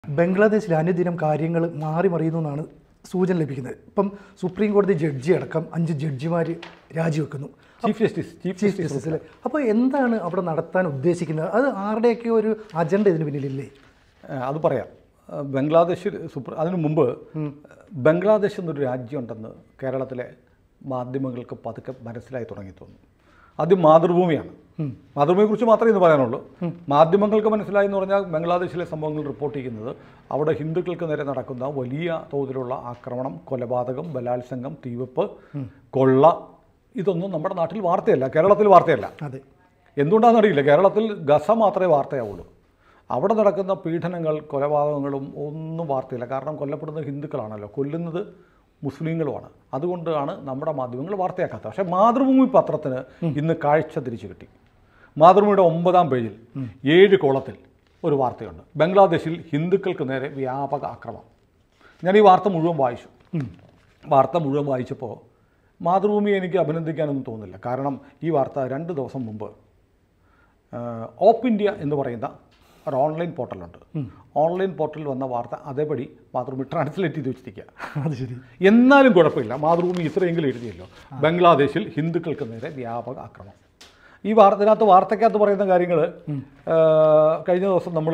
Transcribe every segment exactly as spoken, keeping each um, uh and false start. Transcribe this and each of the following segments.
ബംഗ്ലാദേശിൽ അനുദിനം കാര്യങ്ങൾ മാറി മറിയുന്നു എന്നാണ് സൂചന ലഭിക്കുന്നത്. ഇപ്പം സുപ്രീം കോടതി ജഡ്ജി അടക്കം അഞ്ച് ജഡ്ജിമാർ രാജിവെക്കുന്നു, ചീഫ് ജസ്റ്റിസ് ചീഫ് ചീഫ് ജസ്റ്റിസിൽ. അപ്പോൾ എന്താണ് അവിടെ നടത്താൻ ഉദ്ദേശിക്കുന്നത്? അത് ആരുടെയൊക്കെ ഒരു അജണ്ട ഇതിന് പിന്നിലില്ലേ? അത് പറയാം. ബംഗ്ലാദേശിൽ സുപ്രീം അതിനു മുമ്പ് ബംഗ്ലാദേശ് എന്നൊരു രാജ്യമുണ്ടെന്ന് കേരളത്തിലെ മാധ്യമങ്ങൾക്ക് പതുക്കെ മനസ്സിലായി തുടങ്ങി തോന്നുന്നു. ആദ്യം മാതൃഭൂമിയാണ്. മാതൃഭൂമിയെക്കുറിച്ച് മാത്രമേ ഇന്ന് പറയാനുള്ളൂ. മാധ്യമങ്ങൾക്ക് മനസ്സിലായി എന്ന് പറഞ്ഞാൽ ബംഗ്ലാദേശിലെ സംഭവങ്ങൾ റിപ്പോർട്ട് ചെയ്യുന്നത് അവിടെ ഹിന്ദുക്കൾക്ക് നേരെ നടക്കുന്ന വലിയ തോതിലുള്ള ആക്രമണം, കൊലപാതകം, ബലാത്സംഗം, തീവെപ്പ്, കൊള്ള, ഇതൊന്നും നമ്മുടെ നാട്ടിൽ വാർത്തയല്ല, കേരളത്തിൽ വാർത്തയല്ല. അതെ, എന്തുകൊണ്ടാണെന്നറിയില്ല. കേരളത്തിൽ ഗസ മാത്രമേ വാർത്തയാവുള്ളൂ. അവിടെ നടക്കുന്ന പീഡനങ്ങൾ, കൊലപാതകങ്ങളും ഒന്നും വാർത്തയില്ല. കാരണം കൊല്ലപ്പെടുന്നത് ഹിന്ദുക്കളാണല്ലോ, കൊല്ലുന്നത് മുസ്ലിങ്ങളുമാണ്. അതുകൊണ്ടാണ് നമ്മുടെ മാധ്യമങ്ങൾ വാർത്തയാക്കാത്തത്. പക്ഷേ മാതൃഭൂമി പത്രത്തിന് ഇന്ന് കാഴ്ച തിരിച്ചു കിട്ടി. മാതൃഭൂമിയുടെ ഒമ്പതാം പേജിൽ ഏഴ് കോളത്തിൽ ഒരു വാർത്തയുണ്ട്. ബംഗ്ലാദേശിൽ ഹിന്ദുക്കൾക്ക് നേരെ വ്യാപക ആക്രമണം. ഞാൻ ഈ വാർത്ത മുഴുവൻ വായിച്ചു. വാർത്ത മുഴുവൻ വായിച്ചപ്പോൾ മാതൃഭൂമിയെ എനിക്ക് അഭിനന്ദിക്കാനൊന്നും തോന്നുന്നില്ല. കാരണം ഈ വാർത്ത രണ്ട് ദിവസം മുമ്പ് ഓപ്പ് ഇന്ത്യ എന്ന് പറയുന്ന ഒരു ഓൺലൈൻ പോർട്ടലുണ്ട്. ഓൺലൈൻ പോർട്ടലിൽ വന്ന വാർത്ത അതേപടി മാതൃഭൂമി ട്രാൻസ്ലേറ്റ് ചെയ്ത് വെച്ചിരിക്കുക. അത് ശരി. എന്നാലും കുഴപ്പമില്ല, മാതൃഭൂമി ഇത്രയെങ്കിലും എഴുതിയല്ലോ. ബംഗ്ലാദേശിൽ ഹിന്ദുക്കൾക്ക് നേരെ വ്യാപക ആക്രമണം. ഈ വാർത്തകത്ത് വാർത്തക്കകത്ത് പറയുന്ന കാര്യങ്ങൾ കഴിഞ്ഞ ദിവസം നമ്മൾ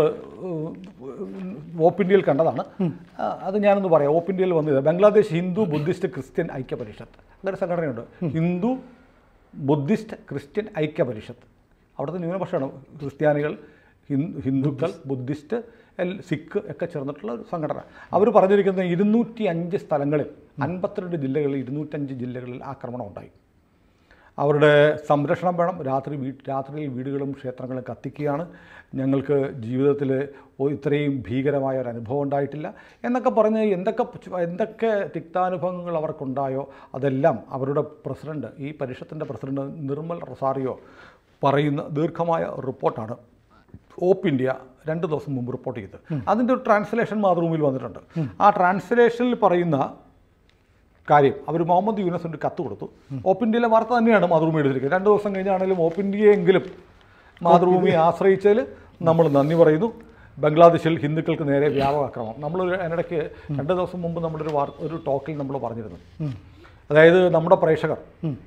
ഓപ്പ് ഇന്ത്യയിൽ കണ്ടതാണ്. അത് ഞാനൊന്ന് പറയാം. ഓപ്പ് ഇന്ത്യയിൽ വന്നത് ബംഗ്ലാദേശ് ഹിന്ദു ബുദ്ധിസ്റ്റ് ക്രിസ്ത്യൻ ഐക്യ പരിഷത്ത് എന്നൊരു സംഘടനയുണ്ട്. ഹിന്ദു ബുദ്ധിസ്റ്റ് ക്രിസ്ത്യൻ ഐക്യ പരിഷത്ത്. അവിടുത്തെ ന്യൂനപക്ഷമാണ് ക്രിസ്ത്യാനികൾ, ഹിന്ദുക്കൾ, ബുദ്ധിസ്റ്റ്, എൽ സിഖ് ഒക്കെ ചേർന്നിട്ടുള്ള ഒരു സംഘടന. അവർ പറഞ്ഞിരിക്കുന്ന ഇരുന്നൂറ്റി അഞ്ച് സ്ഥലങ്ങളിൽ അൻപത്തിരണ്ട് ജില്ലകളിൽ ഇരുന്നൂറ്റഞ്ച് ജില്ലകളിൽ ആക്രമണം ഉണ്ടായി. അവരുടെ സംരക്ഷണം വേണം. രാത്രി വീ രാത്രിയിൽ വീടുകളും ക്ഷേത്രങ്ങളും കത്തിക്കുകയാണ്. ഞങ്ങൾക്ക് ജീവിതത്തിൽ ഇത്രയും ഭീകരമായ ഒരു അനുഭവം ഉണ്ടായിട്ടില്ല എന്നൊക്കെ പറഞ്ഞ് എന്തൊക്കെ എന്തൊക്കെ തിക്താനുഭവങ്ങൾ അവർക്കുണ്ടായോ അതെല്ലാം അവരുടെ പ്രസിഡന്റ്, ഈ പരിഷത്തിൻ്റെ പ്രസിഡന്റ് നിർമ്മൽ റൊസാറിയോ പറയുന്ന ദീർഘമായ റിപ്പോർട്ടാണ് ഓപ്പ് ഇന്ത്യ രണ്ട് ദിവസം മുമ്പ് റിപ്പോർട്ട് ചെയ്തത്. അതിൻ്റെ ഒരു ട്രാൻസ്ലേഷൻ മാതൃഭൂമിയിൽ വന്നിട്ടുണ്ട്. ആ ട്രാൻസ്ലേഷനിൽ പറയുന്ന കാര്യം അവർ മുഹമ്മദ് യൂനസിൻ്റെ കത്ത് കൊടുത്തു. ഓപ്പ് ഇന്ത്യയിലെ വാർത്ത തന്നെയാണ് മാതൃഭൂമി എടുത്തിരിക്കുന്നത്. രണ്ട് ദിവസം കഴിഞ്ഞാണെങ്കിലും ഓപ്പ് ഇന്ത്യയെങ്കിലും മാതൃഭൂമിയെ ആശ്രയിച്ചതിൽ നമ്മൾ നന്ദി പറയുന്നു. ബംഗ്ലാദേശിൽ ഹിന്ദുക്കൾക്ക് നേരെ വ്യാപക ആക്രമണം. നമ്മൾ അതിനിടയ്ക്ക് രണ്ട് ദിവസം മുമ്പ് നമ്മളൊരു വാർത്ത ഒരു ടോക്കിൽ നമ്മൾ പറഞ്ഞിരുന്നു. അതായത് നമ്മുടെ പ്രേക്ഷകർ,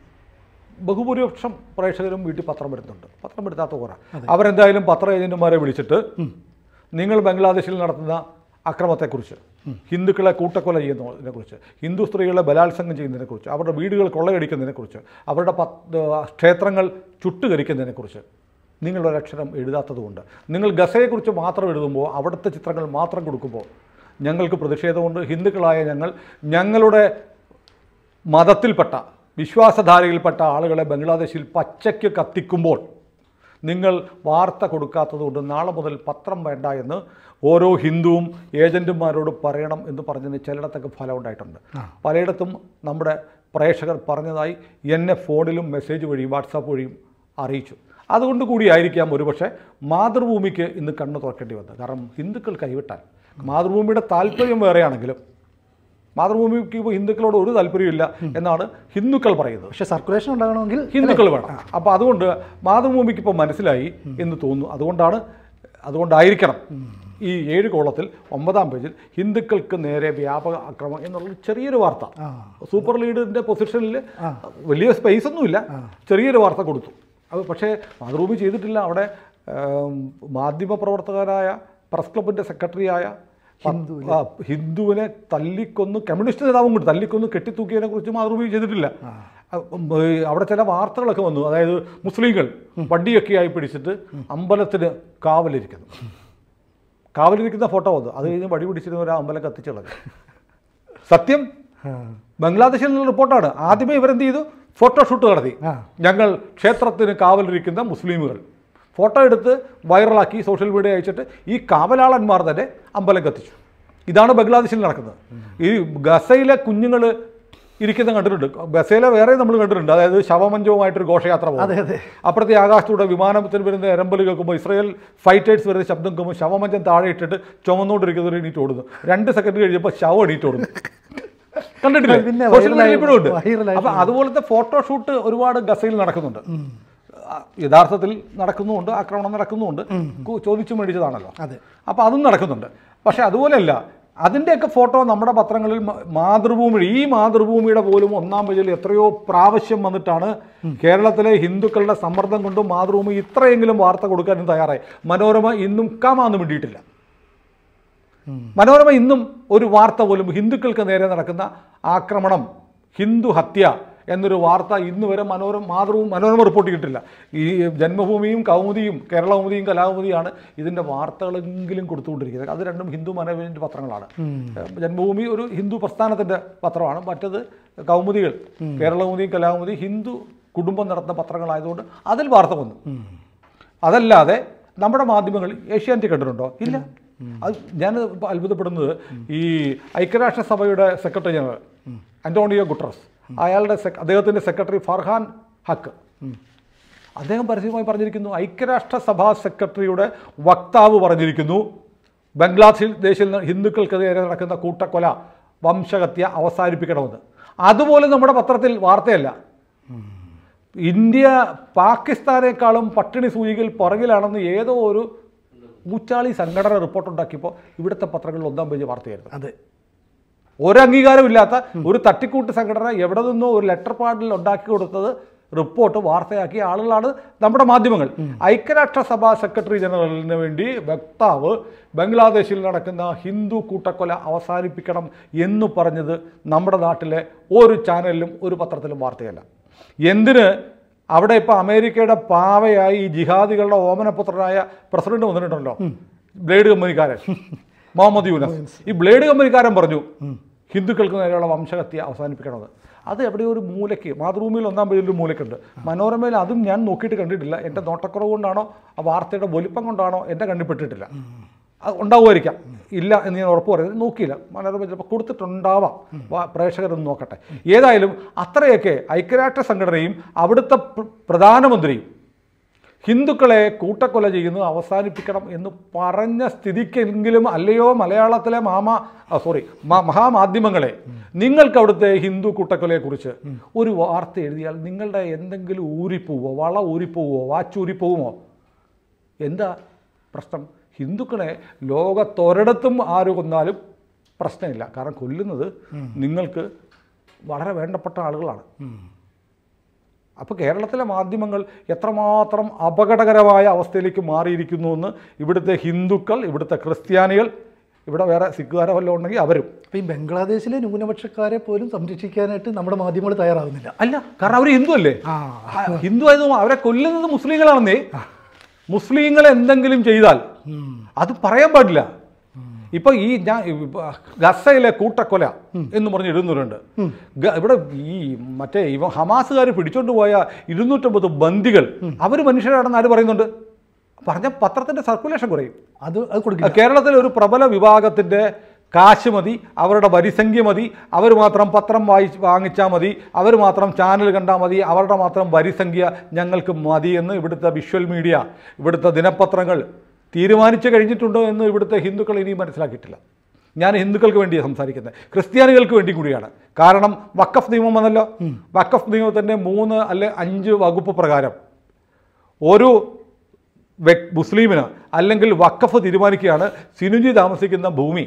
ബഹുഭൂരിപക്ഷം പ്രേക്ഷകരും വീട്ടിൽ പത്രം വരുന്നുണ്ട്. പത്രം എടുത്താത്ത പോരാ, അവരെന്തായാലും പത്ര ഏജന്റുമാരെ വിളിച്ചിട്ട് നിങ്ങൾ ബംഗ്ലാദേശിൽ നടത്തുന്ന അക്രമത്തെക്കുറിച്ച്, ഹിന്ദുക്കളെ കൂട്ടക്കൊല ചെയ്യുന്നതിനെക്കുറിച്ച്, ഹിന്ദു സ്ത്രീകളെ ബലാത്സംഗം ചെയ്യുന്നതിനെക്കുറിച്ച്, അവരുടെ വീടുകൾ കൊള്ളയടിക്കുന്നതിനെക്കുറിച്ച്, അവരുടെ ക്ഷേത്രങ്ങൾ ചുട്ടുകരിക്കുന്നതിനെക്കുറിച്ച് നിങ്ങളൊരക്ഷരം എഴുതാത്തതുകൊണ്ട്, നിങ്ങൾ ഗസയെക്കുറിച്ച് മാത്രം എഴുതുമ്പോൾ, അവിടുത്തെ ചിത്രങ്ങൾ മാത്രം കൊടുക്കുമ്പോൾ ഞങ്ങൾക്ക് പ്രതിഷേധമുണ്ട്. ഹിന്ദുക്കളായ ഞങ്ങൾ ഞങ്ങളുടെ മതത്തിൽപ്പെട്ട വിശ്വാസധാരയിൽപ്പെട്ട ആളുകളെ ബംഗ്ലാദേശിൽ പച്ചയ്ക്ക് കത്തിക്കുമ്പോൾ നിങ്ങൾ വാർത്ത കൊടുക്കാത്തതുകൊണ്ട് നാളെ മുതൽ പത്രം വേണ്ട എന്ന് ഓരോ ഹിന്ദുവും ഏജൻറ്റുമാരോട് പറയണം എന്ന് പറഞ്ഞതിന് ചിലയിടത്തൊക്കെ ഫലം ഉണ്ടായിട്ടുണ്ട്. പലയിടത്തും നമ്മുടെ പ്രേക്ഷകർ പറഞ്ഞതായി എന്നെ ഫോണിലും മെസ്സേജ് വഴിയും വാട്സാപ്പ് വഴിയും അറിയിച്ചു. അതുകൊണ്ട് കൂടിയായിരിക്കാം ഒരുപക്ഷെ മാതൃഭൂമിക്ക് ഇന്ന് കണ്ണ് തുറക്കേണ്ടി വന്നത്. കാരണം ഹിന്ദുക്കൾ കൈവിട്ടാൽ മാതൃഭൂമിയുടെ താല്പര്യം വേറെയാണെങ്കിലും മാതൃഭൂമിക്ക് ഇപ്പോൾ ഹിന്ദുക്കളോട് ഒരു താല്പര്യമില്ല എന്നാണ് ഹിന്ദുക്കൾ പറയുന്നത്. പക്ഷേ സർക്കുലേഷൻ ഉണ്ടാകണമെങ്കിൽ ഹിന്ദുക്കൾ വേണം. അപ്പോൾ അതുകൊണ്ട് മാതൃഭൂമിക്ക് ഇപ്പോൾ മനസ്സിലായി എന്ന് തോന്നുന്നു. അതുകൊണ്ടാണ് അതുകൊണ്ടായിരിക്കണം ഈ ഏഴ് കോളത്തിൽ ഒമ്പതാം പേജിൽ ഹിന്ദുക്കൾക്ക് നേരെ വ്യാപക ആക്രമണം എന്നുള്ള ചെറിയൊരു വാർത്ത. സൂപ്പർ ലീഡിൻ്റെ പൊസിഷനിൽ വലിയ സ്പേസ് ഒന്നുമില്ല, ചെറിയൊരു വാർത്ത കൊടുത്തു. അത് പക്ഷേ മാതൃഭൂമി ചെയ്തിട്ടില്ല. അവിടെ മാധ്യമപ്രവർത്തകരായ പ്രസ് ക്ലബിൻ്റെ സെക്രട്ടറിയായ ഹിന്ദുവിനെ തല്ലിക്കൊന്ന് കമ്മ്യൂണിസ്റ്റ് നേതാവും കൂടി തല്ലിക്കൊന്ന് കെട്ടിത്തൂക്കിയതിനെ കുറിച്ച് മാതൃഭൂമി ചെയ്തിട്ടില്ല. അവിടെ ചില വാർത്തകളൊക്കെ വന്നു. അതായത് മുസ്ലിങ്ങൾ വടിയൊക്കെയായി പിടിച്ചിട്ട് അമ്പലത്തിന് കാവലിരിക്കുന്നു, കാവലിരിക്കുന്ന ഫോട്ടോ വന്നു. അത് കഴിഞ്ഞ് വടി പിടിച്ചിരുന്ന ഒരു അമ്പലം കത്തിച്ചുള്ളത് സത്യം ബംഗ്ലാദേശിൽ നിന്നുള്ള റിപ്പോർട്ടാണ്. ആദ്യമേ ഇവരെന്ത് ചെയ്തു? ഫോട്ടോഷൂട്ട് നടത്തി. ഞങ്ങൾ ക്ഷേത്രത്തിന് കാവലിരിക്കുന്ന മുസ്ലിമുകൾ ഫോട്ടോ എടുത്ത് വൈറലാക്കി സോഷ്യൽ മീഡിയ അയച്ചിട്ട് ഈ കാവലാളന്മാർ തന്നെ അമ്പലം കത്തിച്ചു. ഇതാണ് ബംഗ്ലാദേശിൽ നടക്കുന്നത്. ഈ ഗസയിലെ കുഞ്ഞുങ്ങൾ ഇരിക്കുന്ന കണ്ടിട്ടുണ്ട്. ഗസയിലെ വേറെ നമ്മൾ കണ്ടിട്ടുണ്ട്. അതായത് ശവമഞ്ചവുമായിട്ടൊരു ഘോഷയാത്ര പോകും. അപ്പുറത്തെ ആകാശത്തൂടെ വിമാനത്തിൽ വരുന്ന എരമ്പൽ കേൾക്കുമ്പോൾ, ഇസ്രായേൽ ഫൈറ്റേഴ്സ് വരുന്ന ശബ്ദം കേൾക്കുമ്പോൾ ശവമഞ്ചം താഴെ ഇട്ടിട്ട് ചുമന്നുകൊണ്ടിരിക്കുന്നവർ എണീറ്റ് ഓടുന്നു. രണ്ട് സെക്കൻഡ് കഴിയുമ്പോൾ ശവം എണീറ്റ് ഓടുന്നു. കണ്ടിട്ടില്ല? സോഷ്യൽ മീഡിയ ഇപ്പോഴും ഉണ്ട്. അപ്പം അതുപോലത്തെ ഫോട്ടോഷൂട്ട് ഒരുപാട് ഗസയിൽ നടക്കുന്നുണ്ട്. യഥാർത്ഥത്തിൽ നടക്കുന്നുമുണ്ട്, ആക്രമണം നടക്കുന്നുമുണ്ട്, ചോദിച്ചു മേടിച്ചതാണല്ലോ. അതെ. അപ്പോൾ അതും നടക്കുന്നുണ്ട്. പക്ഷേ അതുപോലെയല്ല, അതിൻ്റെയൊക്കെ ഫോട്ടോ നമ്മുടെ പത്രങ്ങളിൽ മാതൃഭൂമി, ഈ മാതൃഭൂമിയുടെ പോലും ഒന്നാം പേജിൽ എത്രയോ പ്രാവശ്യം വന്നിട്ടാണ് കേരളത്തിലെ ഹിന്ദുക്കളുടെ സമ്മർദ്ദം കൊണ്ടും മാതൃഭൂമി ഇത്രയെങ്കിലും വാർത്ത കൊടുക്കാനും തയ്യാറായി. മനോരമ ഇന്നും കമാന്ന് വേണ്ടിയിട്ടില്ല. മനോരമ ഇന്നും ഒരു വാർത്ത പോലും ഹിന്ദുക്കൾക്ക് നേരെ നടക്കുന്ന ആക്രമണം, ഹിന്ദു ഹത്യ എന്നൊരു വാർത്ത ഇന്ന് വരെ മനോരമ മാതൃവും മനോരമ റിപ്പോർട്ട് ചെയ്തിട്ടില്ല. ഈ ജന്മഭൂമിയും കൗമുദിയും കേരളകൗമുദിയും കലാകൗമുദിയാണ് ഇതിൻ്റെ വാർത്തകളെങ്കിലും കൊടുത്തുകൊണ്ടിരിക്കുന്നത്. അത് രണ്ടും ഹിന്ദു മനോരമയുടെ പത്രങ്ങളാണ്. ജന്മഭൂമി ഒരു ഹിന്ദു പ്രസ്ഥാനത്തിൻ്റെ പത്രമാണ്, മറ്റത് കൗമുദികൾ കേരളകൗമുദിയും കലാകൗമുദി ഹിന്ദു കുടുംബം നടത്തുന്ന പത്രങ്ങളായതുകൊണ്ട് അതിൽ വാർത്ത വന്നു. അതല്ലാതെ നമ്മുടെ മാധ്യമങ്ങൾ ഏഷ്യാനെറ്റ് കണ്ടിട്ടുണ്ടോ? ഇല്ല. അത് ഞാൻ അത്ഭുതപ്പെടുന്നത് ഈ ഐക്യരാഷ്ട്രസഭയുടെ സെക്രട്ടറി ജനറൽ അന്റോണിയോ ഗുട്ടറസ്, അയാളുടെ അദ്ദേഹത്തിൻ്റെ സെക്രട്ടറി ഫർഹാൻ ഹക്ക്, അദ്ദേഹം പരസ്യമായി പറഞ്ഞിരിക്കുന്നു, ഐക്യരാഷ്ട്രസഭാ സെക്രട്ടറിയുടെ വക്താവ് പറഞ്ഞിരിക്കുന്നു, ബംഗ്ലാദേശിൽ ഹിന്ദുക്കൾക്കെതിരെ നടക്കുന്ന കൂട്ടക്കൊല, വംശഹത്യ അവസാനിപ്പിക്കണമെന്ന്. അതുപോലെ നമ്മുടെ പത്രത്തിൽ വാർത്തയല്ല. ഇന്ത്യ പാകിസ്ഥാനേക്കാളും പട്ടിണി സൂചികയിൽ പുറകിലാണെന്ന് ഏതോ ഒരു ഊച്ചാളി സംഘടന റിപ്പോർട്ടുണ്ടാക്കിയപ്പോൾ ഇവിടുത്തെ പത്രങ്ങളിൽ ഒന്നാം പേജ് വാർത്തയായിരുന്നു. അതെ. ഒരംഗീകാരമില്ലാത്ത ഒരു തട്ടിക്കൂട്ട് സംഘടന എവിടെ നിന്നോ ഒരു ലെറ്റർ പാഡിൽ ഉണ്ടാക്കി കൊടുത്തത് റിപ്പോർട്ട് വാർത്തയാക്കിയ ആളുകളാണ് നമ്മുടെ മാധ്യമങ്ങൾ. ഐക്യരാഷ്ട്രസഭാ സെക്രട്ടറി ജനറലിന് വേണ്ടി വക്താവ് ബംഗ്ലാദേശിൽ നടക്കുന്ന ഹിന്ദു കൂട്ടക്കൊല അവസാനിപ്പിക്കണം എന്ന് പറഞ്ഞത് നമ്മുടെ നാട്ടിലെ ഒരു ചാനലിലും ഒരു പത്രത്തിലും വാർത്തയല്ല. എന്തിന് അവിടെ ഇപ്പോൾ അമേരിക്കയുടെ പാവയായി ഈ ജിഹാദികളുടെ ഓമനപുത്രനായ പ്രസിഡന്റ് വന്നിട്ടുണ്ടല്ലോ, ബ്ലേഡ് കമ്പനിക്കാരൻ മുഹമ്മദ് യൂനസ്. ഈ ബ്ലേഡ് കമ്പനിക്കാരൻ പറഞ്ഞു ഹിന്ദുക്കൾക്ക് നേരെയുള്ള വംശഹത്യ അവസാനിപ്പിക്കണമെന്ന്. അത് എവിടെയോ ഒരു മൂലയ്ക്ക്, മാതൃഭൂമിയിൽ ഒന്നാം പേജിൽ ഒരു മൂലയ്ക്കുണ്ട്. മനോരമയിൽ അതും ഞാൻ നോക്കിയിട്ട് കണ്ടിട്ടില്ല. എൻ്റെ നോട്ടക്കുറവ് കൊണ്ടാണോ ആ വാർത്തയുടെ വലിപ്പം കൊണ്ടാണോ എൻ്റെ കണ്ണിപ്പെട്ടിട്ടില്ല. അത് ഉണ്ടാവുമായിരിക്കാം, ഇല്ല എന്ന് ഞാൻ ഉറപ്പ് പറയുന്നത്. നോക്കിയില്ല, മനോരമ ചിലപ്പോൾ കൊടുത്തിട്ടുണ്ടാവാം, പ്രേക്ഷകരൊന്ന് നോക്കട്ടെ. ഏതായാലും അത്രയൊക്കെ ഐക്യരാഷ്ട്ര സംഘടനയും അവിടുത്തെ പ്രധാനമന്ത്രിയും ഹിന്ദുക്കളെ കൂട്ടക്കൊല ചെയ്യുന്നത് അവസാനിപ്പിക്കണം എന്ന് പറഞ്ഞ സ്ഥിതിക്കെങ്കിലും അല്ലയോ മലയാളത്തിലെ മാമ സോറി മഹാമാധ്യമങ്ങളെ, നിങ്ങൾക്ക് അവിടുത്തെ ഹിന്ദു കൂട്ടക്കൊലയെക്കുറിച്ച് ഒരു വാർത്ത എഴുതിയാൽ നിങ്ങളുടെ എന്തെങ്കിലും ഊരിപ്പോവോ, വള ഊരിപ്പോവോ, വാച്ചൂരിപ്പോവുമോ? എന്താ പ്രശ്നം? ഹിന്ദുക്കളെ ലോകത്തൊരിടത്തും ആര് കൊന്നാലും പ്രശ്നമില്ല. കാരണം കൊല്ലുന്നത് നിങ്ങൾക്ക് വളരെ വേണ്ടപ്പെട്ട ആളുകളാണ്. അപ്പോൾ കേരളത്തിലെ മാധ്യമങ്ങൾ എത്രമാത്രം അപകടകരമായ അവസ്ഥയിലേക്ക് മാറിയിരിക്കുന്നു എന്ന് ഇവിടുത്തെ ഹിന്ദുക്കൾ, ഇവിടുത്തെ ക്രിസ്ത്യാനികൾ, ഇവിടെ വേറെ സിഖുകാരോ വല്ലതും ഉണ്ടെങ്കിൽ അവരും. അപ്പോൾ ഈ ബംഗ്ലാദേശിലെ ന്യൂനപക്ഷക്കാരെ പോലും സംരക്ഷിക്കാനായിട്ട് നമ്മുടെ മാധ്യമങ്ങൾ തയ്യാറാകുന്നില്ല. അല്ല, കാരണം അവർ ഹിന്ദു അല്ലേ. ഹിന്ദു ആയതും അവരെ കൊല്ലുന്നത് മുസ്ലിങ്ങളാണെന്നേ. മുസ്ലിങ്ങൾ എന്തെങ്കിലും ചെയ്താൽ അത് പറയാൻ പാടില്ല. ഇപ്പൊ ഈ ഞാൻ ഗസയിലെ കൂട്ടക്കൊല എന്ന് പറഞ്ഞ് ഇടുന്നവരുണ്ട്. ഇവിടെ ഈ മറ്റേ ഇവ ഹമാസുകാർ പിടിച്ചോണ്ട് പോയ ഇരുന്നൂറ്റമ്പത് ബന്ദികൾ അവർ മനുഷ്യരാണെന്ന് ആര് പറയുന്നുണ്ട്? പറഞ്ഞ പത്രത്തിന്റെ സർക്കുലേഷൻ കുറയും. അത് അത് കൊടുക്കും. കേരളത്തിലെ ഒരു പ്രബല വിഭാഗത്തിന്റെ കാശ് മതി, അവരുടെ വരിസംഖ്യ മതി, അവർ മാത്രം പത്രം വായി വാങ്ങിച്ചാൽ മതി, അവർ മാത്രം ചാനൽ കണ്ടാൽ മതി, അവരുടെ മാത്രം വരിസംഖ്യ ഞങ്ങൾക്ക് മതി എന്ന് ഇവിടുത്തെ വിഷ്വൽ മീഡിയ, ഇവിടുത്തെ ദിനപത്രങ്ങൾ തീരുമാനിച്ചു കഴിഞ്ഞിട്ടുണ്ടോ എന്ന് ഇവിടുത്തെ ഹിന്ദുക്കൾ ഇനിയും മനസ്സിലാക്കിയിട്ടില്ല. ഞാൻ ഹിന്ദുക്കൾക്ക് വേണ്ടിയാണ് സംസാരിക്കുന്നത്, ക്രിസ്ത്യാനികൾക്ക് വേണ്ടി കൂടിയാണ്. കാരണം വഖഫ് നിയമം വന്നല്ലോ. വഖഫ് നിയമത്തിൻ്റെ മൂന്ന് അല്ലെ അഞ്ച് വകുപ്പ് പ്രകാരം ഒരു മുസ്ലിമിന് അല്ലെങ്കിൽ വഖഫ് തീരുമാനിക്കുകയാണ് സിനുജി താമസിക്കുന്ന ഭൂമി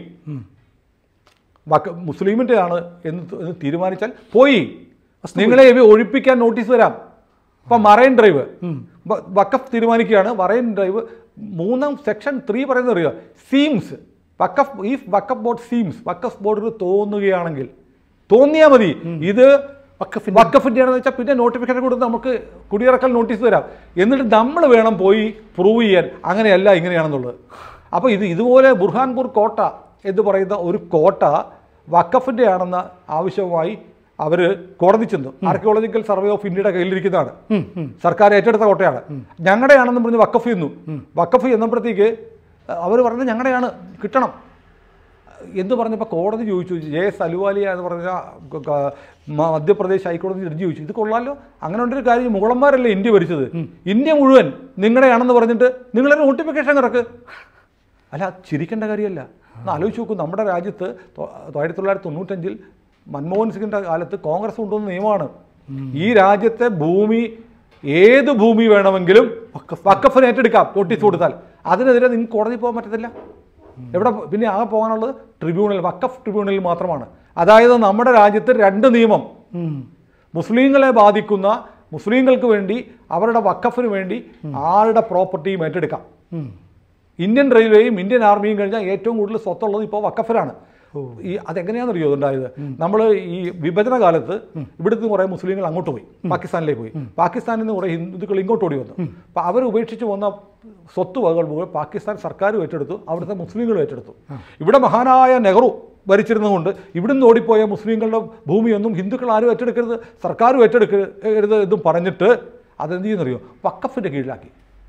വഖ മുസ്ലിമിൻ്റെ ആണ് എന്ന് തീരുമാനിച്ചാൽ പോയി നിങ്ങളെ ഒഴിപ്പിക്കാൻ നോട്ടീസ് തരാം. ഇപ്പം മറൈൻ ഡ്രൈവ് വഖഫ് തീരുമാനിക്കുകയാണ്, മറൈൻ ഡ്രൈവ് മൂന്നാം സെക്ഷൻ ത്രീ പറയുന്നത് അറിയുക, സീംസ് വഖഫ് ഈ വഖഫ് ബോർഡ് സീംസ് വഖഫ് ബോർഡിന് തോന്നുകയാണെങ്കിൽ തോന്നിയാൽ മതി ഇത് വഖഫ് വഖഫിൻ്റെ ആണെന്ന് വെച്ചാൽ പിന്നെ നോട്ടിഫിക്കേഷൻ കൊടുത്ത് നമുക്ക് കുടിയിറക്കൽ നോട്ടീസ് തരാം. എന്നിട്ട് നമ്മൾ വേണം പോയി പ്രൂവ് ചെയ്യാൻ അങ്ങനെയല്ല ഇങ്ങനെയാണെന്നുള്ളത്. അപ്പോൾ ഇത് ഇതുപോലെ ബുർഹാൻപൂർ കോട്ട എന്ന് പറയുന്ന ഒരു കോട്ട വഖഫിൻ്റെ ആണെന്ന ആവശ്യവുമായി അവർ കോടതി ചെന്നു. ആർക്കിയോളജിക്കൽ സർവേ ഓഫ് ഇന്ത്യയുടെ കയ്യിലിരിക്കുന്നതാണ്, സർക്കാർ ഏറ്റെടുത്ത കോട്ടയാണ്. ഞങ്ങളുടെയാണെന്ന് പറഞ്ഞ് വഖഫ് ചെയ്യുന്നു. വഖഫ് എന്നപ്പോഴത്തേക്ക് അവർ പറഞ്ഞത് ഞങ്ങളുടെയാണ്, കിട്ടണം എന്ന് പറഞ്ഞപ്പോൾ കോടതി ചോദിച്ചു, ജെ എസ് അലുവാലിയ എന്ന് പറഞ്ഞ മധ്യപ്രദേശ് ഹൈക്കോടതി ജഡ്ജി ചോദിച്ചു, ഇത് കൊള്ളാമല്ലോ, അങ്ങനെ ഉണ്ടൊരു കാര്യം, മുഗളന്മാരല്ലേ ഇന്ത്യ ഭരിച്ചത്, ഇന്ത്യ മുഴുവൻ നിങ്ങളുടെയാണെന്ന് പറഞ്ഞിട്ട് നിങ്ങളൊരു നോട്ടിഫിക്കേഷൻ ഇറക്ക്. അല്ല, ചിരിക്കേണ്ട കാര്യമല്ല. ഒന്ന് ആലോചിച്ച് നോക്കൂ, നമ്മുടെ രാജ്യത്ത് ആയിരത്തി തൊള്ളായിരത്തി തൊണ്ണൂറ്റഞ്ചിൽ മൻമോഹൻ സിംഗിൻ്റെ കാലത്ത് കോൺഗ്രസ് കൊണ്ടുവന്ന നിയമമാണ് ഈ രാജ്യത്തെ ഭൂമി ഏത് ഭൂമി വേണമെങ്കിലും വഖഫിന് ഏറ്റെടുക്കാം നോട്ടീസ് കൊടുത്താൽ. അതിനെതിരെ നിങ്ങൾക്ക് കോടതി പോകാൻ പറ്റത്തില്ല. എവിടെ പിന്നെ ആകെ പോകാനുള്ളത് ട്രിബ്യൂണൽ, വഖഫ് ട്രിബ്യൂണലിൽ മാത്രമാണ്. അതായത് നമ്മുടെ രാജ്യത്ത് രണ്ട് നിയമം, മുസ്ലിങ്ങളെ ബാധിക്കുന്ന മുസ്ലിങ്ങൾക്ക് വേണ്ടി അവരുടെ വഖഫിന് വേണ്ടി ആരുടെ പ്രോപ്പർട്ടിയും ഏറ്റെടുക്കാം. ഇന്ത്യൻ റെയിൽവേയും ഇന്ത്യൻ ആർമിയും കഴിഞ്ഞാൽ ഏറ്റവും കൂടുതൽ സ്വത്തുള്ളത് ഇപ്പോൾ വഖഫിലാണ്. ഈ അതെങ്ങനെയാണെന്നറിയോ ഉണ്ടായത്? നമ്മൾ ഈ വിഭജന കാലത്ത് ഇവിടുത്തെ കുറേ മുസ്ലിങ്ങൾ അങ്ങോട്ട് പോയി, പാകിസ്ഥാനിലേക്ക് പോയി. പാകിസ്ഥാനിൽ നിന്ന് കുറേ ഹിന്ദുക്കൾ ഇങ്ങോട്ട് ഓടി വന്നു. അപ്പോൾ അവർ ഉപേക്ഷിച്ച് വന്ന സ്വത്ത് വകകൾ മുഴുവൻ പാകിസ്ഥാൻ സർക്കാരും ഏറ്റെടുത്തു, അവിടുത്തെ മുസ്ലിങ്ങളും ഏറ്റെടുത്തു. ഇവിടെ മഹാനായ നെഹ്റു ഭരിച്ചിരുന്നതുകൊണ്ട് ഇവിടുന്ന് ഓടിപ്പോയ മുസ്ലിങ്ങളുടെ ഭൂമിയൊന്നും ഹിന്ദുക്കൾ ആരും ഏറ്റെടുക്കരുത്, സർക്കാരും ഏറ്റെടുക്കരുത് എന്നും പറഞ്ഞിട്ട് അതെന്ത് ചെയ്യുന്നറിയോ? വഖഫിൻ്റെ കീഴിലാക്കി.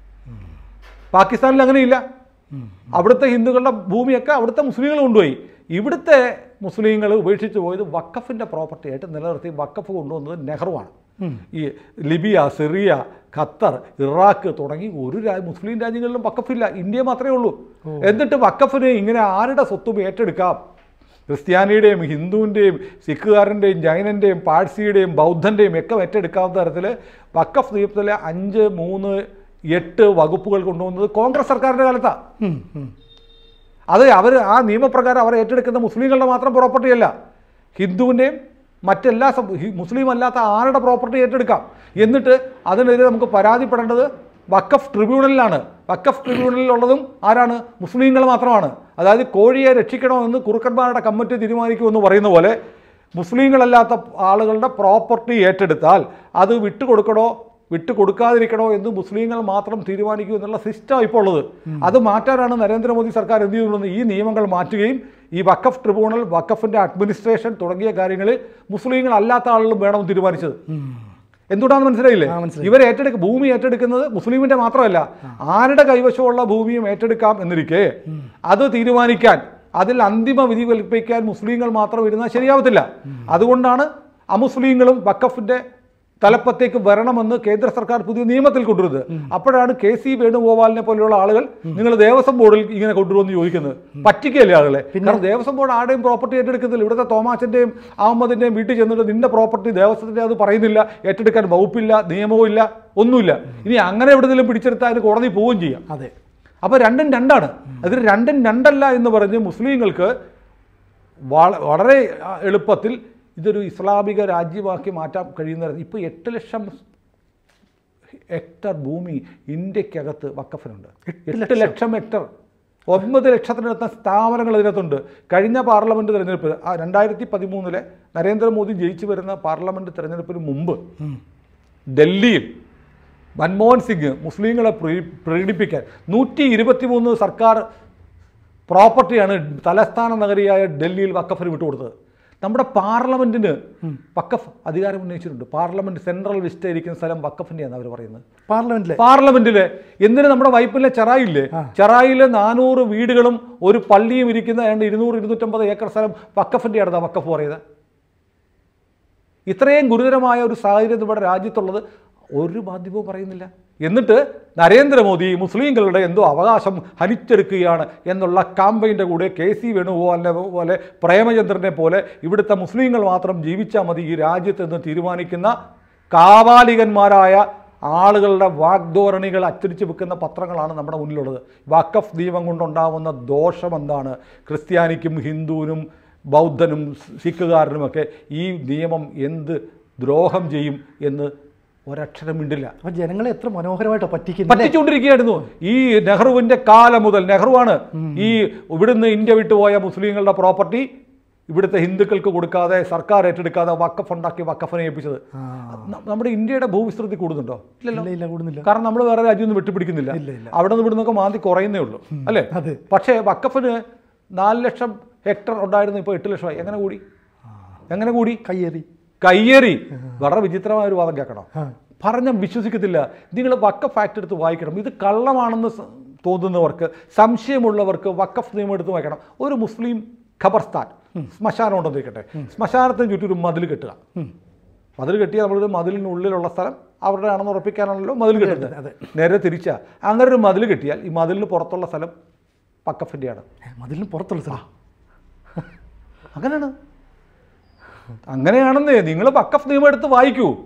പാകിസ്ഥാനിൽ അങ്ങനെയില്ല. അവിടുത്തെ ഹിന്ദുക്കളുടെ ഭൂമിയൊക്കെ അവിടുത്തെ മുസ്ലിങ്ങൾ കൊണ്ടുപോയി. ഇവിടുത്തെ മുസ്ലിങ്ങൾ ഉപേക്ഷിച്ച് പോയത് വഖഫിൻ്റെ പ്രോപ്പർട്ടി ആയിട്ട് നിലനിർത്തി വഖഫ് കൊണ്ടുവന്നത് നെഹ്റുവാണ്. ഈ ലിബിയ, സിറിയ, ഖത്തർ, ഇറാഖ് തുടങ്ങി ഒരു മുസ്ലിം രാജ്യങ്ങളിലും വഖഫില്ല, ഇന്ത്യ മാത്രമേ ഉള്ളൂ. എന്നിട്ട് വഖഫിന് ഇങ്ങനെ ആരുടെ സ്വത്തും ഏറ്റെടുക്കാം? ക്രിസ്ത്യാനിയുടെയും ഹിന്ദുവിൻ്റെയും സിഖുകാരൻ്റെയും ജൈനൻ്റെയും പാഴ്സിയുടെയും ബൗദ്ധൻ്റെയും ഒക്കെ ഏറ്റെടുക്കാവുന്ന തരത്തിൽ വഖഫ് നിയമത്തിലെ അഞ്ച് മൂന്ന് എട്ട് വകുപ്പുകൾ കൊണ്ടുവന്നത് കോൺഗ്രസ് സർക്കാരിൻ്റെ കാലത്താണ്. അത് അവർ ആ നിയമപ്രകാരം അവർ ഏറ്റെടുക്കുന്ന മുസ്ലിങ്ങളുടെ മാത്രം പ്രോപ്പർട്ടിയല്ല, ഹിന്ദുവിൻ്റെയും മറ്റെല്ലാ മുസ്ലിം അല്ലാത്ത ആരുടെ പ്രോപ്പർട്ടി ഏറ്റെടുക്കാം. എന്നിട്ട് അതിനെതിരെ നമുക്ക് പരാതിപ്പെടേണ്ടത് വഖഫ് ട്രിബ്യൂണലിലാണ്. വഖഫ് ട്രിബ്യൂണലിലുള്ളതും ആരാണ്? മുസ്ലിങ്ങൾ മാത്രമാണ്. അതായത് കോഴിയെ രക്ഷിക്കണമെന്ന് കുറുക്കന്മാരുടെ കമ്മിറ്റി തീരുമാനിക്കുമെന്ന് പറയുന്ന പോലെ മുസ്ലിങ്ങളല്ലാത്ത ആളുകളുടെ പ്രോപ്പർട്ടി ഏറ്റെടുത്താൽ അത് വിട്ടുകൊടുക്കണോ വിട്ടുകൊടുക്കാതിരിക്കണോ എന്ന് മുസ്ലിങ്ങൾ മാത്രം തീരുമാനിക്കൂ എന്നുള്ള സിസ്റ്റം ഇപ്പോൾ ഉള്ളത്. അത് മാറ്റാനാണ് നരേന്ദ്രമോദി സർക്കാർ എന്ത് ചെയ്തുള്ളത്? ഈ നിയമങ്ങൾ മാറ്റുകയും ഈ വഖഫ് ട്രിബ്യൂണൽ, വഖഫിൻ്റെ അഡ്മിനിസ്ട്രേഷൻ തുടങ്ങിയ കാര്യങ്ങളിൽ മുസ്ലിങ്ങൾ അല്ലാത്ത ആളുകളും വേണമെന്ന് തീരുമാനിച്ചത്. എന്തുകൊണ്ടാണെന്ന് മനസ്സിലായില്ലേ? ഇവർ ഏറ്റെടുക്ക ഭൂമി ഏറ്റെടുക്കുന്നത് മുസ്ലിമിൻ്റെ മാത്രമല്ല, ആരുടെ കൈവശമുള്ള ഭൂമിയും ഏറ്റെടുക്കാം എന്നിരിക്കെ അത് തീരുമാനിക്കാൻ, അതിൽ അന്തിമ വിധി കൽപ്പിക്കാൻ മുസ്ലിങ്ങൾ മാത്രം ഇരുന്നാൽ ശരിയാവത്തില്ല. അതുകൊണ്ടാണ് അമുസ്ലിങ്ങളും വഖഫിൻ്റെ തലപ്പത്തേക്ക് വരണമെന്ന് കേന്ദ്ര സർക്കാർ പുതിയ നിയമത്തിൽ കൊണ്ടുവരുന്നത്. അപ്പോഴാണ് കെ സി വേണുഗോപാലിനെ പോലെയുള്ള ആളുകൾ നിങ്ങൾ ദേവസ്വം ബോർഡിൽ ഇങ്ങനെ കൊണ്ടുവരുമെന്ന് ചോദിക്കുന്നത്. പറ്റിക്കല്ലേ ആളുകളെ? കാരണം ദേവസ്വം ബോർഡ് ആരുടെയും പ്രോപ്പർട്ടി ഏറ്റെടുക്കുന്നില്ല. ഇവിടുത്തെ തോമാച്ചൻ്റെയും അഹമ്മദിൻ്റെയും വീട്ടിൽ ചെന്നിട്ട് നിന്റെ പ്രോപ്പർട്ടി ദേവസ്വത്തിൻ്റെ അത് പറയുന്നില്ല, ഏറ്റെടുക്കാൻ വകുപ്പില്ല, നിയമവും ഇല്ല, ഒന്നുമില്ല. ഇനി അങ്ങനെ എവിടെയെങ്കിലും പിടിച്ചെടുത്താൽ അതിന് കോടതി പോവുകയും ചെയ്യാം. അതെ, അപ്പോൾ രണ്ടും രണ്ടാണ്. അതിൽ രണ്ടും രണ്ടല്ല എന്ന് പറഞ്ഞ് മുസ്ലിങ്ങൾക്ക് വളരെ എളുപ്പത്തിൽ ഇതൊരു ഇസ്ലാമിക രാജ്യമാക്കി മാറ്റാൻ കഴിയുന്ന ഇപ്പോൾ എട്ട് ലക്ഷം ഹെക്ടർ ഭൂമി ഇന്ത്യക്കകത്ത് വഖഫിനുണ്ട്. എട്ട് ലക്ഷം ഹെക്ടർ, ഒൻപത് ലക്ഷത്തിനടുത്ത സ്ഥാപനങ്ങൾ ഇതിനകത്തുണ്ട്. കഴിഞ്ഞ പാർലമെൻറ്റ് തിരഞ്ഞെടുപ്പ് രണ്ടായിരത്തി പതിമൂന്നിലെ നരേന്ദ്രമോദി ജയിച്ചു വരുന്ന പാർലമെൻറ്റ് തിരഞ്ഞെടുപ്പിന് മുമ്പ് ഡൽഹിയിൽ മൻമോഹൻ സിംഗ് മുസ്ലിങ്ങളെ പ്രകടിപ്പിക്കാൻ നൂറ്റി ഇരുപത്തി മൂന്ന് സർക്കാർ പ്രോപ്പർട്ടിയാണ് തലസ്ഥാന നഗരിയായ ഡൽഹിയിൽ വഖഫിന് വിട്ടുകൊടുത്തത്. നമ്മുടെ പാർലമെൻറ്റിന് വഖഫ് അധികാരം ഉന്നയിച്ചിട്ടുണ്ട്. പാർലമെൻറ്റ് സെൻട്രൽ വിസ്റ്റ ഇരിക്കുന്ന സ്ഥലം വഖഫിൻ്റെയാണ് അവർ പറയുന്നത്. പാർലമെൻറ്റിലെ പാർലമെൻറ്റിലെ എന്തിന് നമ്മുടെ വൈപ്പിലെ ചെറായില്ലേ, ചെറായിലെ നാനൂറ് വീടുകളും ഒരു പള്ളിയും ഇരിക്കുന്ന ഏതാണ്ട് ഇരുന്നൂറ് ഇരുന്നൂറ്റമ്പത് ഏക്കർ സ്ഥലം വഖഫിൻ്റെയാണ് വഖഫ് പറയുന്നത്. ഇത്രയും ഗുരുതരമായ ഒരു സാഹചര്യം നമ്മുടെ രാജ്യത്തുള്ളത് ഒരു മാധ്യമവും പറയുന്നില്ല. എന്നിട്ട് നരേന്ദ്രമോദി മുസ്ലിങ്ങളുടെ എന്തോ അവകാശം ഹനിച്ചെടുക്കുകയാണ് എന്നുള്ള കാമ്പയിൻ്റെ കൂടെ കെ സി വേണുഗോപാലിനെ പോലെ പ്രേമചന്ദ്രനെ പോലെ ഇവിടുത്തെ മുസ്ലിങ്ങൾ മാത്രം ജീവിച്ചാൽ മതി ഈ രാജ്യത്ത് എന്ന് തീരുമാനിക്കുന്ന കാവാലികന്മാരായ ആളുകളുടെ വാഗ്ധോരണികൾ അച്ചടിച്ച് വെക്കുന്ന പത്രങ്ങളാണ് നമ്മുടെ മുന്നിലുള്ളത്. വഖഫ് നിയമം കൊണ്ടുണ്ടാകുന്ന ദോഷം എന്താണ്? ക്രിസ്ത്യാനിക്കും ഹിന്ദുവിനും ബൗദ്ധനും സിഖുകാരനുമൊക്കെ ഈ നിയമം എന്ത് ദ്രോഹം ചെയ്യും എന്ന് ഒരക്ഷരം മിണ്ടില്ല. അപ്പം ജനങ്ങളെ എത്ര മനോഹരമായിട്ട് പറ്റിക്കുന്നു പറ്റിച്ചുകൊണ്ടിരിക്കുകയായിരുന്നു. ഈ നെഹ്റുവിൻ്റെ കാലം മുതൽ നെഹ്റുവാണ് ഈ ഇവിടുന്ന് ഇന്ത്യ വിട്ടുപോയ മുസ്ലിങ്ങളുടെ പ്രോപ്പർട്ടി ഇവിടുത്തെ ഹിന്ദുക്കൾക്ക് കൊടുക്കാതെ സർക്കാർ ഏറ്റെടുക്കാതെ വഖഫ് ഉണ്ടാക്കി വഖഫിനെ ഏൽപ്പിച്ചത്. നമ്മുടെ ഇന്ത്യയുടെ ഭൂവിസ്തൃതി കൂടുന്നുണ്ടോ? ഇല്ലല്ലോ, ഇല്ല, കൂടുന്നില്ല. കാരണം നമ്മൾ വേറെ രാജ്യമൊന്നും വിട്ടുപിടിക്കുന്നില്ല. അവിടെ നിന്ന് ഇവിടുന്നൊക്കെ മാന്തി കുറയുന്നേ ഉള്ളൂ, അല്ലേ? പക്ഷേ വഖഫിന് നാല് ലക്ഷം ഹെക്ടർ ഉണ്ടായിരുന്നു, ഇപ്പോൾ എട്ട് ലക്ഷമായി. എങ്ങനെ കൂടി? എങ്ങനെ കൂടി? കയ്യേറി കയ്യേറി വളരെ വിചിത്രമായ ഒരു വാദം കേൾക്കണം. പറഞ്ഞാൽ വിശ്വസിക്കത്തില്ല. നിങ്ങൾ വഖഫ് ആക്ട് എടുത്ത് വായിക്കണം. ഇത് കള്ളമാണെന്ന് തോന്നുന്നവർക്ക്, സംശയമുള്ളവർക്ക് വഖഫ് നിയമം എടുത്ത് വായിക്കണം. ഒരു മുസ്ലിം ഖബർസ്ഥാൻ, ശ്മശാനം ഉണ്ടെന്ന് ഇരിക്കട്ടെ, ശ്മശാനത്തിന് ചുറ്റും ഒരു മതിൽ കെട്ടുക. മതിൽ കെട്ടിയാൽ നമ്മളൊരു മതിലിനുള്ളിലുള്ള സ്ഥലം അവരുടെ ആണെന്ന് ഉറപ്പിക്കാനാണല്ലോ മതിൽ കെട്ടുന്നത്. അതെ, നേരെ തിരിച്ചാൽ അങ്ങനെ ഒരു മതിൽ കെട്ടിയാൽ ഈ മതിലിന് പുറത്തുള്ള സ്ഥലം വഖഫിൻ്റെയാണ്. മതിലിന് പുറത്തുള്ള സ്ഥലം അങ്ങനെയാണ്. അങ്ങനെയാണെന്നേ നിങ്ങൾ വഖഫ് നിയമം എടുത്ത് വായിക്കൂ.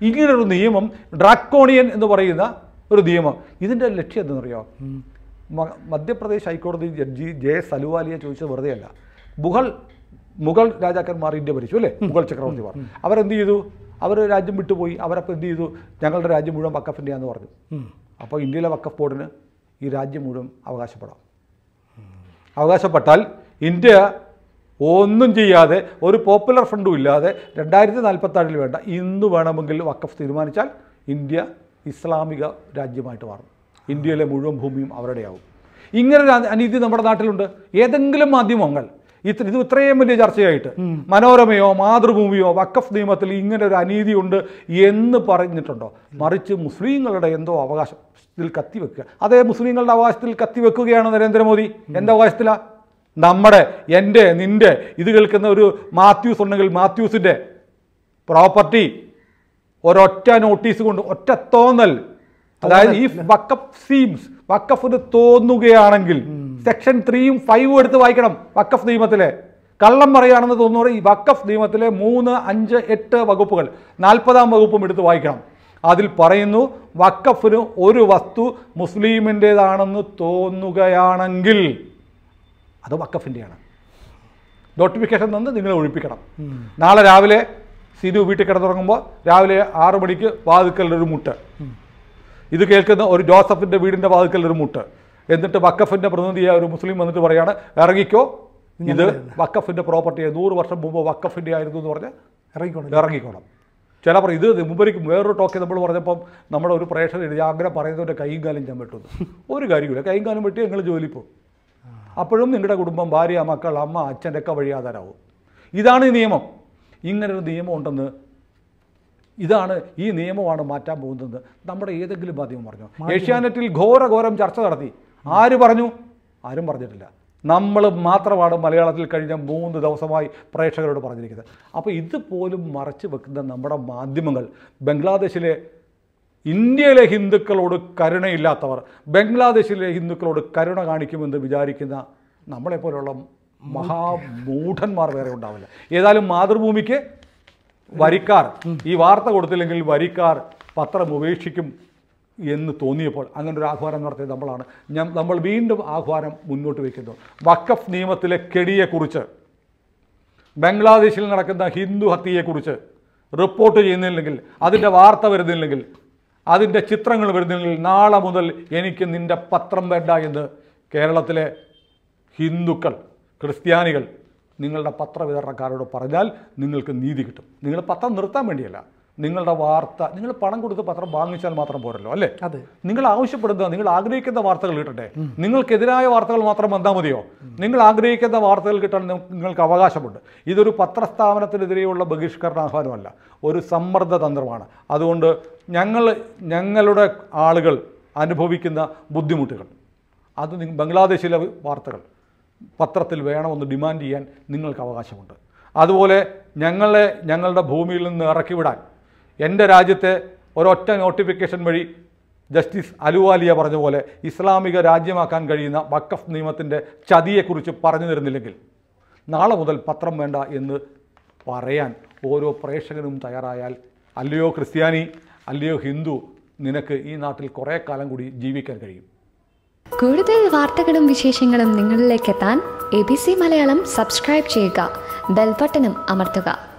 ഇങ്ങനൊരു നിയമം ഡ്രാക്കോണിയൻ എന്ന് പറയുന്ന ഒരു നിയമം, ഇതിൻ്റെ ലക്ഷ്യം എന്തെന്നറിയോ? മധ്യപ്രദേശ് ഹൈക്കോടതി ജഡ്ജി ജെ എസ് അലുവാലിയെ ചോദിച്ചത് വെറുതെയല്ല. മുഗൾ മുഗൾ രാജാക്കന്മാർ ഇന്ത്യ ഭരിച്ചു അല്ലേ, മുഗൾ ചക്രവർത്തിമാർ. അവരെന്ത് ചെയ്തു? അവർ രാജ്യം വിട്ടുപോയി. അവരപ്പോൾ എന്ത് ചെയ്തു? ഞങ്ങളുടെ രാജ്യം മുഴുവൻ വഖഫിൻ്റെയാന്ന് പറഞ്ഞു. അപ്പോൾ ഇന്ത്യയിലെ വഖഫ് ബോർഡിന് ഈ രാജ്യം മുഴുവൻ അവകാശപ്പെടാം. അവകാശപ്പെട്ടാൽ ഇന്ത്യ ഒന്നും ചെയ്യാതെ, ഒരു പോപ്പുലർ ഫണ്ടും ഇല്ലാതെ, രണ്ടായിരത്തി നാൽപ്പത്താറിൽ വേണ്ട ഇന്ന് വേണമെങ്കിൽ വഖഫ് തീരുമാനിച്ചാൽ ഇന്ത്യ ഇസ്ലാമിക രാജ്യമായിട്ട് മാറും. ഇന്ത്യയിലെ മുഴുവൻ ഭൂമിയും അവരുടെയാവും. ഇങ്ങനെ അനീതി നമ്മുടെ നാട്ടിലുണ്ട്. ഏതെങ്കിലും മാധ്യമങ്ങൾ ഇത്ര ഇത് ഇത്രയും വലിയ ചർച്ചയായിട്ട് മനോരമയോ മാതൃഭൂമിയോ വഖഫ് നിയമത്തിൽ ഇങ്ങനെ ഒരു അനീതിയുണ്ട് എന്ന് പറഞ്ഞിട്ടുണ്ടോ? മറിച്ച് മുസ്ലിങ്ങളുടെ എന്തോ അവകാശത്തിൽ കത്തിവെക്കുക. അതേ മുസ്ലിങ്ങളുടെ അവകാശത്തിൽ കത്തിവെക്കുകയാണ് നരേന്ദ്രമോദി. എൻ്റെ അവകാശത്തിലാണ്? നമ്മുടെ, എൻ്റെ, നിൻ്റെ ഇത് കേൾക്കുന്ന ഒരു മാത്യൂസ് ഉണ്ടെങ്കിൽ മാത്യൂസിൻ്റെ പ്രോപ്പർട്ടി ഒരൊറ്റ നോട്ടീസ് കൊണ്ട്, ഒറ്റ തോന്നൽ, അതായത് ഈ വഖഫ് സീംസ് വഖഫിന് തോന്നുകയാണെങ്കിൽ സെക്ഷൻ ത്രീയും ഫൈവും എടുത്ത് വായിക്കണം. വഖഫ് നിയമത്തിലെ കള്ളം പറയുകയാണെന്ന് തോന്നുന്നത് ഈ വഖഫ് നിയമത്തിലെ മൂന്ന് അഞ്ച് എട്ട് വകുപ്പുകൾ, നാൽപ്പതാം വകുപ്പും എടുത്ത് വായിക്കണം. അതിൽ പറയുന്നു, വഖഫിന് ഒരു വസ്തു മുസ്ലിമിൻ്റേതാണെന്ന് തോന്നുകയാണെങ്കിൽ അത് വഖഫിൻ്റെയാണ്. നോട്ടിഫിക്കേഷൻ തന്ന് നിങ്ങൾ ഒഴിപ്പിക്കണം. നാളെ രാവിലെ സിനു വീട്ടിൽ കിടന്നുറങ്ങുമ്പോൾ രാവിലെ ആറു മണിക്ക് വാതുക്കലൊരു മുട്ട്, ഇത് കേൾക്കുന്ന ഒരു ജോസഫിൻ്റെ വീടിൻ്റെ വാതുക്കലൊരു മുട്ട്, എന്നിട്ട് വഖഫിൻ്റെ പ്രതിനിധിയായ ഒരു മുസ്ലിം വന്നിട്ട് പറയാണ് ഇറങ്ങിക്കോ, ഇത് വഖഫിൻ്റെ പ്രോപ്പർട്ടിയായി നൂറ് വർഷം മുമ്പ് വഖഫിൻ്റെ ആയിരുന്നു എന്ന് പറഞ്ഞാൽ ഇറങ്ങിക്കോണം ഇറങ്ങിക്കോണം ചില പറയും. ഇത് മുമ്പരിക്കും വേറൊരു ടോക്ക് നമ്മൾ പറഞ്ഞപ്പം നമ്മുടെ ഒരു പ്രേക്ഷകർ എഴുതി അങ്ങനെ പറയുന്നവൻ്റെ കൈയും കാലും ഞാൻ വെട്ടുന്നു. ഒരു കാര്യമില്ല, കൈയും കാലും വെട്ടി നിങ്ങൾ ജോലി പോകും. അപ്പോഴും നിങ്ങളുടെ കുടുംബം, ഭാര്യ, മക്കൾ, അമ്മ, അച്ഛൻ്റെ ഒക്കെ വഴിയാധാരാവും. ഇതാണ് ഈ നിയമം. ഇങ്ങനൊരു നിയമം ഉണ്ടെന്ന്, ഇതാണ് ഈ നിയമമാണ് മാറ്റാൻ പോകുന്നത് നമ്മുടെ ഏതെങ്കിലും മാധ്യമം പറഞ്ഞോ? ഏഷ്യാനെറ്റിൽ ഘോരഘോരം ചർച്ച നടത്തി. ആര് പറഞ്ഞു? ആരും പറഞ്ഞിട്ടില്ല. നമ്മൾ മാത്രമാണ് മലയാളത്തിൽ കഴിഞ്ഞ മൂന്ന് ദിവസമായി പ്രേക്ഷകരോട് പറഞ്ഞിരിക്കുന്നത്. അപ്പോൾ ഇതുപോലും മറച്ചു വെക്കുന്ന നമ്മുടെ മാധ്യമങ്ങൾ, ബംഗ്ലാദേശിലെ ഇന്ത്യയിലെ ഹിന്ദുക്കളോട് കരുണയില്ലാത്തവർ ബംഗ്ലാദേശിലെ ഹിന്ദുക്കളോട് കരുണ കാണിക്കുമെന്ന് വിചാരിക്കുന്ന നമ്മളെപ്പോലുള്ള മഹാമൂഢന്മാർ വേറെ ഉണ്ടാവില്ല. ഏതായാലും മാതൃഭൂമിക്ക് വരിക്കാർ ഈ വാർത്ത കൊടുത്തില്ലെങ്കിൽ വരിക്കാർ പത്രം ഉപേക്ഷിക്കും എന്ന് തോന്നിയപ്പോൾ അങ്ങനെ ഒരു ആഹ്വാനം നടത്തിയത് നമ്മളാണ്. ഞാൻ നമ്മൾ വീണ്ടും ആഹ്വാനം മുന്നോട്ട് വയ്ക്കുന്നു. വഖഫ് നിയമത്തിലെ കെടിയെക്കുറിച്ച്, ബംഗ്ലാദേശിൽ നടക്കുന്ന ഹിന്ദു ഹത്യയെക്കുറിച്ച് റിപ്പോർട്ട് ചെയ്യുന്നില്ലെങ്കിൽ, അതിൻ്റെ വാർത്ത വരുന്നില്ലെങ്കിൽ, അതിൻ്റെ ചിത്രങ്ങൾ വരുന്നില്ലെങ്കിൽ നാളെ മുതൽ എനിക്ക് നിൻ്റെ പത്രം വേണ്ട എന്ന് കേരളത്തിലെ ഹിന്ദുക്കൾ, ക്രിസ്ത്യാനികൾ നിങ്ങളുടെ പത്രവിതരണക്കാരോട് പറഞ്ഞാൽ നിങ്ങൾക്ക് നീതി കിട്ടും. നിങ്ങൾ പത്രം നിർത്താൻ വേണ്ടിയല്ല, നിങ്ങളുടെ വാർത്ത, നിങ്ങൾ പണം കൊടുത്ത് പത്രം വാങ്ങിച്ചാൽ മാത്രം പോരല്ലോ, അല്ലേ? അതെ. നിങ്ങൾ ആവശ്യപ്പെടുന്ന, നിങ്ങൾ ആഗ്രഹിക്കുന്ന വാർത്തകൾ കിട്ടട്ടെ. നിങ്ങൾക്കെതിരായ വാർത്തകൾ മാത്രം വന്നാൽ മതിയോ? നിങ്ങൾ ആഗ്രഹിക്കുന്ന വാർത്തകൾ കിട്ടാൻ നിങ്ങൾക്ക് അവകാശമുണ്ട്. ഇതൊരു പത്രസ്ഥാപനത്തിനെതിരെയുള്ള ബഹിഷ്കരണ ആഹ്വാനമല്ല, ഒരു സമ്മർദ്ദ തന്ത്രമാണ്. അതുകൊണ്ട് ഞങ്ങൾ ഞങ്ങളുടെ ആളുകൾ അനുഭവിക്കുന്ന ബുദ്ധിമുട്ടുകൾ, അത് ബംഗ്ലാദേശിലെ വാർത്തകൾ പത്രത്തിൽ വേണമെന്ന് ഡിമാൻഡ് ചെയ്യാൻ നിങ്ങൾക്ക് അവകാശമുണ്ട്. അതുപോലെ ഞങ്ങളെ ഞങ്ങളുടെ ഭൂമിയിൽ നിന്ന് ഇറക്കിവിടാൻ എൻ്റെ രാജ്യത്തെ ഒരൊറ്റ നോട്ടിഫിക്കേഷൻ വഴി ജസ്റ്റിസ് അലുവാലിയ പറഞ്ഞ പോലെ ഇസ്ലാമിക രാജ്യമാക്കാൻ കഴിയുന്ന വഖഫ് നിയമത്തിൻ്റെ ചതിയെക്കുറിച്ച് പറഞ്ഞു തരുന്നില്ലെങ്കിൽ നാളെ മുതൽ പത്രം വേണ്ട എന്ന് പറയാൻ ഓരോ പ്രേക്ഷകനും തയ്യാറായാൽ, അല്ലയോ ക്രിസ്ത്യാനി, അല്ലയോ ഹിന്ദു, നിനക്ക് ഈ നാട്ടിൽ കുറേ കാലം കൂടി ജീവിക്കാൻ കഴിയും. കൂടുതൽ വാർത്തകളും വിശേഷങ്ങളും നിങ്ങളിലേക്ക് എത്താൻ A B C Malayalam subscribe ചെയ്യുക, ബെൽ ബട്ടണും അമർത്തുക.